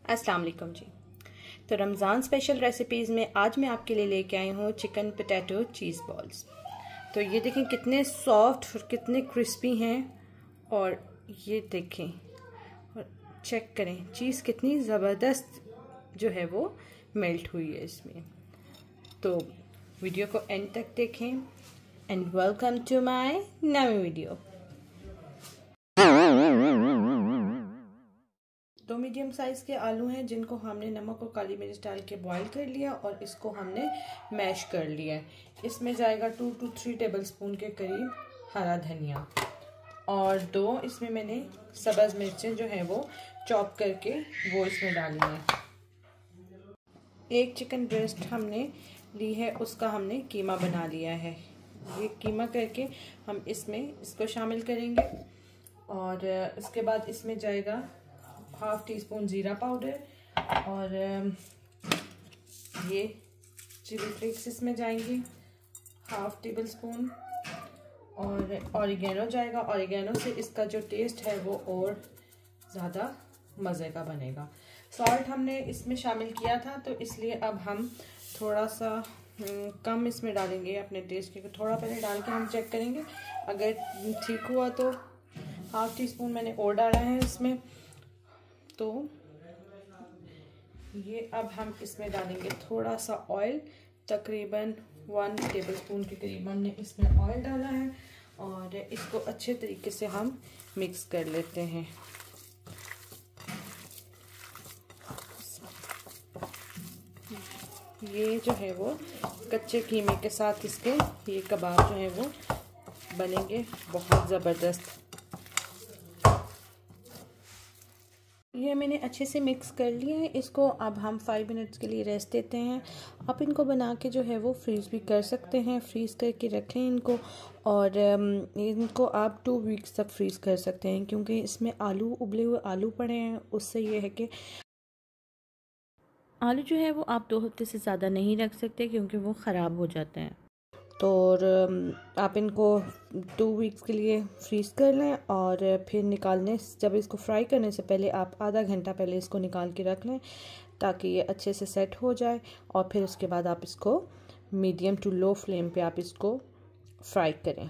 अस्सलाम वालेकुम जी। तो रमज़ान स्पेशल रेसिपीज़ में आज मैं आपके लिए लेके आई हूँ चिकन पोटैटो चीज़ बॉल्स। तो ये देखें कितने सॉफ्ट और कितने क्रिस्पी हैं, और ये देखें और चेक करें चीज़ कितनी ज़बरदस्त जो है वो मेल्ट हुई है इसमें। तो वीडियो को एंड तक देखें एंड वेलकम टू माय नई वीडियो। दो मीडियम साइज़ के आलू हैं जिनको हमने नमक और काली मिर्च डाल के बॉईल कर लिया और इसको हमने मैश कर लिया है। इसमें जाएगा 2 to 3 टेबलस्पून के करीब हरा धनिया, और 2 इसमें मैंने सब्ज़ मिर्चें जो हैं वो चॉप करके वो इसमें डालनी है। 1 चिकन ब्रेस्ट हमने ली है, उसका हमने कीमा बना लिया है। ये कीमा करके हम इसमें इसको शामिल करेंगे, और उसके बाद इसमें जाएगा 1/2 टीस्पून ज़ीरा पाउडर, और ये चिली फ्लेक्स इसमें जाएंगे 1/2 टेबलस्पून, और ऑरिगेनो जाएगा। ऑरिगेनो से इसका जो टेस्ट है वो और ज़्यादा मज़े का बनेगा। सॉल्ट हमने इसमें शामिल किया था, तो इसलिए अब हम थोड़ा सा कम इसमें डालेंगे अपने टेस्ट के। थोड़ा पहले डाल के हम चेक करेंगे, अगर ठीक हुआ तो 1/2 टीस्पून मैंने और डाला है इसमें। तो ये अब हम इसमें डालेंगे थोड़ा सा ऑयल, तकरीबन 1 टेबलस्पून के करीब हमने इसमें ऑयल डाला है, और इसको अच्छे तरीके से हम मिक्स कर लेते हैं। ये जो है वो कच्चे कीमे के साथ इसके ये कबाब जो है वो बनेंगे बहुत ज़बरदस्त। ये मैंने अच्छे से मिक्स कर लिया है। इसको अब हम 5 मिनट्स के लिए रेस्ट देते हैं। आप इनको बना के जो है वो फ्रीज़ भी कर सकते हैं, फ्रीज़ करके रखें इनको, और इनको आप 2 वीक्स तक फ्रीज़ कर सकते हैं, क्योंकि इसमें आलू उबले हुए आलू पड़े हैं। उससे ये है कि आलू जो है वो आप 2 हफ्ते से ज़्यादा नहीं रख सकते, क्योंकि वो ख़राब हो जाते हैं। तो आप इनको 2 वीक्स के लिए फ्रीज़ कर लें, और फिर निकालने जब इसको फ्राई करने से पहले आप आधा घंटा पहले इसको निकाल के रख लें, ताकि ये अच्छे से सेट हो जाए। और फिर उसके बाद आप इसको मीडियम टू लो फ्लेम पे आप इसको फ्राई करें।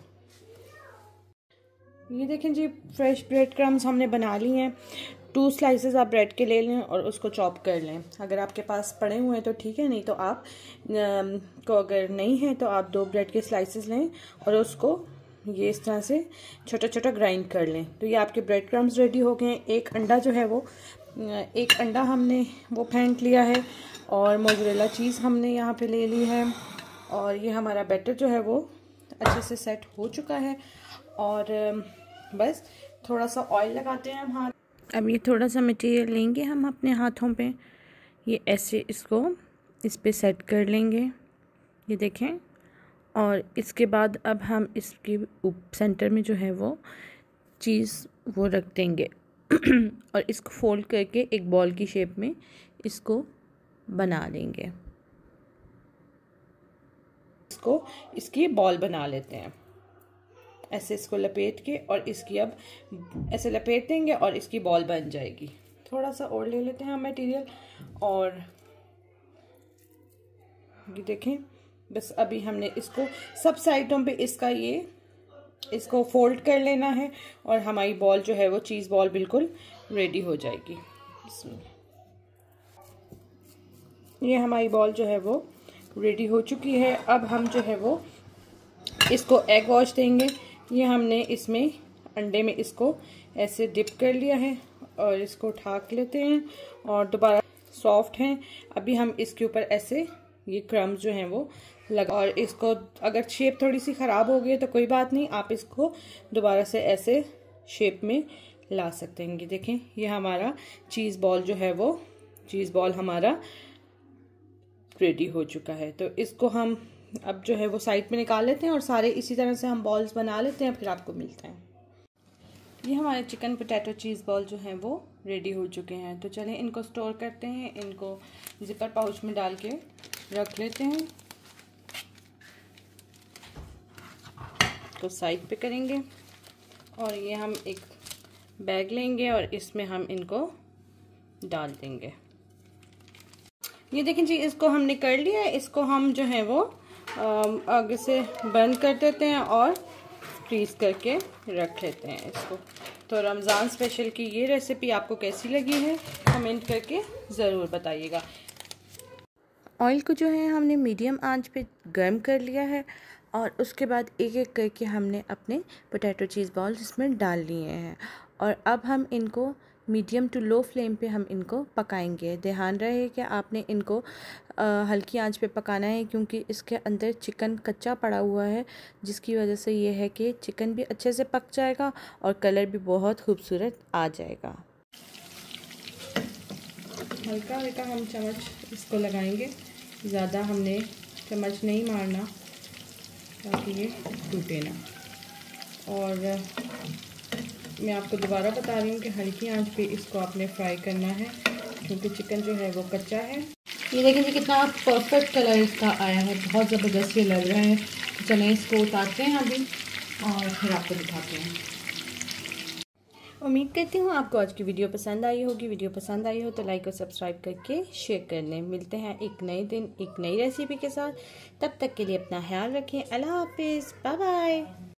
ये देखें जी, फ्रेश ब्रेड क्रम्स हमने बना ली हैं। 2 स्लाइसेस आप ब्रेड के ले लें और उसको चॉप कर लें। अगर आपके पास पड़े हुए हैं तो ठीक है, नहीं तो आप को अगर नहीं है तो आप 2 ब्रेड के स्लाइसेस लें और उसको ये इस तरह से छोटा छोटा ग्राइंड कर लें। तो ये आपके ब्रेड क्रम्स रेडी हो गए हैं। एक अंडा जो है वो 1 अंडा हमने वो फेंट लिया है, और मोज़रेला चीज़ हमने यहाँ पे ले ली है, और ये हमारा बैटर जो है वो अच्छे से सेट हो चुका है। और बस थोड़ा सा ऑयल लगाते हैं हम हाथ। अब ये थोड़ा सा मटेरियल लेंगे हम अपने हाथों पे, ये ऐसे इसको इस पे सेट कर लेंगे, ये देखें। और इसके बाद अब हम इसके सेंटर में जो है वो चीज़ वो रख देंगे और इसको फोल्ड करके एक बॉल की शेप में इसको बना लेंगे। इसको इसकी बॉल बना लेते हैं ऐसे, इसको लपेट के, और इसकी अब ऐसे लपेट देंगे और इसकी बॉल बन जाएगी। थोड़ा सा और ले लेते हैं हम मटेरियल, और ये देखें बस अभी हमने इसको सब साइडों पे इसको फोल्ड कर लेना है, और हमारी बॉल जो है वो चीज़ बॉल बिल्कुल रेडी हो जाएगी। ये हमारी बॉल जो है वो रेडी हो चुकी है। अब हम जो है वो इसको एग वॉश देंगे। ये हमने इसमें अंडे में इसको ऐसे डिप कर लिया है, और इसको ढक लेते हैं, और दोबारा सॉफ्ट हैं। अभी हम इसके ऊपर ऐसे ये क्रम्स जो हैं वो लगा, और इसको अगर शेप थोड़ी सी ख़राब हो गई तो कोई बात नहीं, आप इसको दोबारा से ऐसे शेप में ला सकते हैं। ये देखें, ये हमारा चीज़ बॉल जो है वो चीज़ बॉल हमारा रेडी हो चुका है। तो इसको हम अब जो है वो साइड में निकाल लेते हैं, और सारे इसी तरह से हम बॉल्स बना लेते हैं, फिर आपको मिलते हैं। ये हमारे चिकन पोटैटो चीज़ बॉल जो हैं वो रेडी हो चुके हैं। तो चलें इनको स्टोर करते हैं। इनको जिपर पाउच में डाल के रख लेते हैं, तो साइड पे करेंगे, और ये हम एक बैग लेंगे और इसमें हम इनको डाल देंगे। ये देखें जी, इसको हमने कर लिया है। इसको हम जो है वो आगे से बंद कर देते हैं और फ्रीज करके रख लेते हैं इसको। तो रमज़ान स्पेशल की ये रेसिपी आपको कैसी लगी है कमेंट करके ज़रूर बताइएगा। ऑयल को जो है हमने मीडियम आंच पे गर्म कर लिया है और उसके बाद एक एक करके हमने अपने पोटैटो चीज़ बॉल्स इसमें डाल लिए हैं और अब हम इनको मीडियम टू लो फ्लेम पे हम इनको पकाएंगे। ध्यान रहे कि आपने इनको हल्की आंच पे पकाना है क्योंकि इसके अंदर चिकन कच्चा पड़ा हुआ है, जिसकी वजह से ये है कि चिकन भी अच्छे से पक जाएगा और कलर भी बहुत खूबसूरत आ जाएगा। हल्का हल्का हम चम्मच इसको लगाएंगे, ज़्यादा हमने चम्मच नहीं मारना ताकि ये टूटे ना। और मैं आपको दोबारा बता रही हूँ कि हल्की आंच पे इसको आपने फ्राई करना है क्योंकि चिकन जो है वो कच्चा है। ये देखिए जी कितना परफेक्ट कलर इसका आया है, बहुत ज़बरदस्त ये लग रहा है। तो चलें इसको उतारते हैं अभी और फिर आपको दिखाते हैं। उम्मीद करती हूँ आपको आज की वीडियो पसंद आई होगी। वीडियो पसंद आई हो तो लाइक और सब्सक्राइब करके शेयर कर लें। मिलते हैं एक नए दिन एक नई रेसिपी के साथ। तब तक के लिए अपना ख्याल रखें। अल्लाह हाफिज़, बाय बाय।